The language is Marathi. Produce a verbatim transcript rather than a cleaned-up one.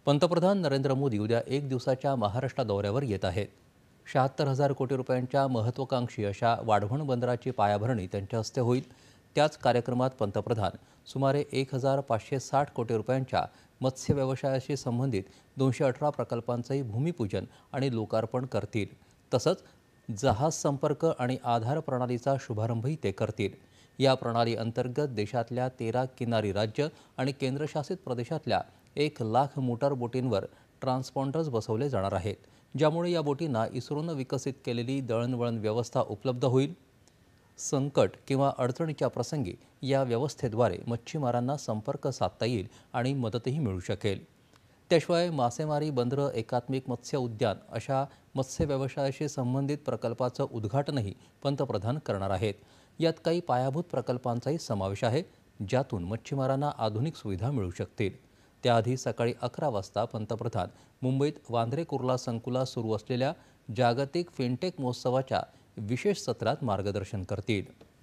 पंतप्रधान नरेंद्र मोदी उद्या एक दिवसाच्या महाराष्ट्र दौऱ्यावर येत आहेत. शहात्तर हजार कोटी रुपयांच्या महत्त्वाकांक्षी अशा वाढवण बंदराची पायाभरणी त्यांच्या हस्ते होईल. त्याच कार्यक्रमात पंतप्रधान सुमारे एक हजार पाचशे साठ कोटी रुपयांच्या मत्स्य व्यवसायाशी संबंधित दोनशे अठरा प्रकल्पांचंही भूमिपूजन आणि लोकार्पण करतील. तसंच जहाज संपर्क आणि आधार प्रणालीचा शुभारंभही ते करतील. या प्रणाली अंतर्गत देशातल्या तेरा किनारी राज्य आणि केंद्रशासित प्रदेशातल्या एक लाख मोटार बोटींवर ट्रान्सपॉन्डर्स बसवले जाणार आहेत, ज्यामुळे या बोटींना इस्रोनं विकसित केलेली दळणवळण व्यवस्था उपलब्ध होईल. संकट किंवा अडचणीच्या प्रसंगी या व्यवस्थेद्वारे मच्छीमारांना संपर्क साधता येईल आणि मदतही मिळू शकेल. त्याशिवाय मासेमारी बंदरं, एकात्मिक मत्स्य उद्यान अशा मत्स्य व्यवसायाशी संबंधित प्रकल्पाचं उद्घाटनही पंतप्रधान करणार आहेत. यात काही पायाभूत प्रकल्पांचाही समावेश आहे, ज्यातून मच्छीमारांना आधुनिक सुविधा मिळू शकतील. त्याआधी सकाळी अकरा वाजता पंतप्रधान मुंबईत वांद्रे कुर्ला संकुलात सुरू असलेल्या जागतिक फिनटेक महोत्सवाच्या विशेष सत्रात मार्गदर्शन करतील.